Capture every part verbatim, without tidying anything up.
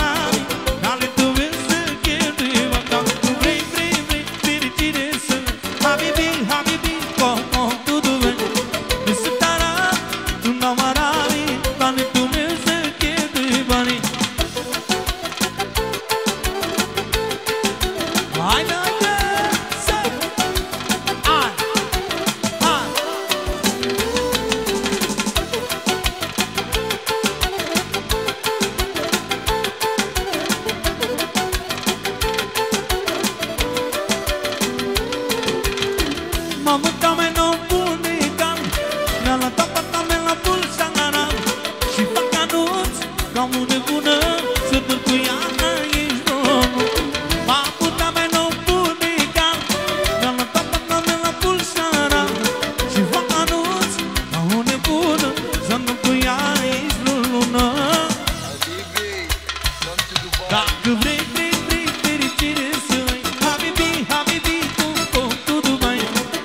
arami, care tu vezi să cheltui bani. Dacă vrei, vrei, vrei, fericire să Habibi, habibi, como tudo bem. Nesse tará, tu não arami, care tu vezi să cheltui bani. Hai, hai, mamă ta mai nou pune cam, mi-a luat tata ta mea la pulsara și fac anunț ca o nebună să duc cu ea aici domnul. Mamă ta mai nou pune cam, mi-a luat tata ta mea la pulsara și fac anunț ca o nebună să duc cu ea aici lună. Dacă vrei, vrei, vrei fericire să ai Habibi, habibi, cum, cum, tudo bem.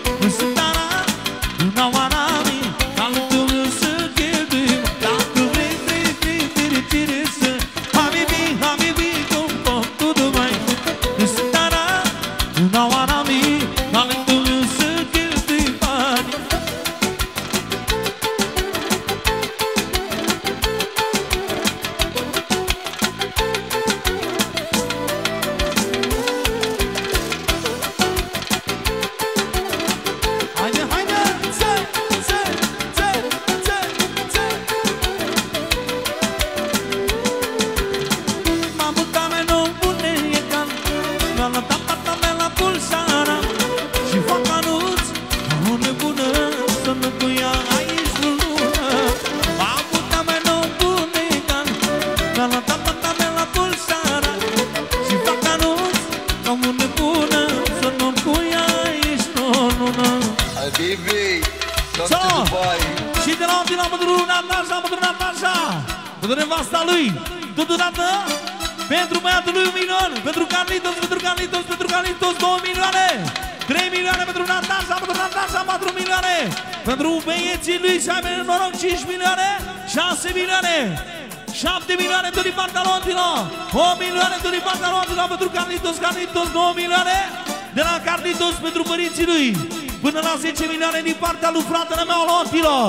Și de la un din la pentru Natasha, pentru Natasha, pentru nevasta lui, totodată pentru băiatul lui un milion, pentru Carlitos, pentru Carlitos, pentru Carlitos două milioane, trei milioane pentru Natasha, pentru Natasha patru milioane, pentru băieții lui să aibă noroc cinci milioane, șase milioane, șapte milioane pentru partea Lontilo, opt milioane pentru partea Lontilo, pentru Carlitos, Carlitos două milioane, de la Carlitos pentru părinții lui, până la zece milioane din partea lui fratele meu Lontilo.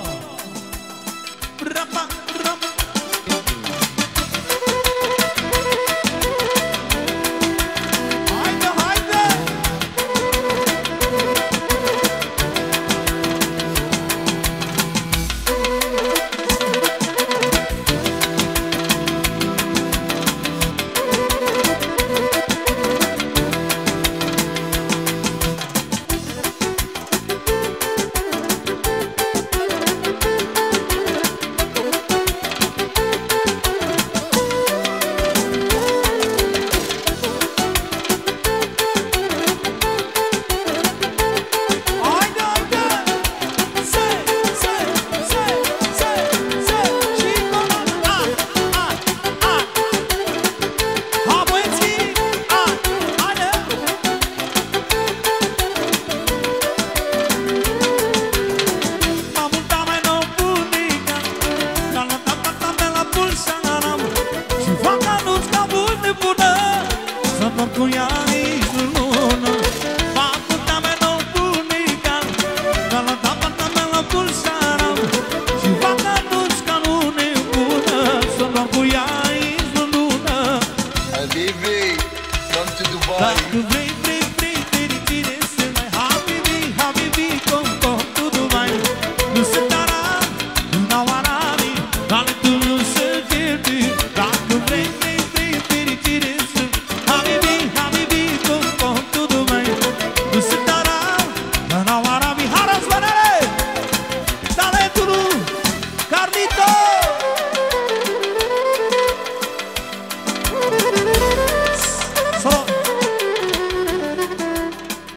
Rapa, rapa. Haide, haide! Dacă vrei, vrei, vrei fericire să mai Habibi, habibi, com, com, tudo bem. Nu se dará, não arami, vale tu nu se pierde. Dacă vrei, vrei, vrei fericire să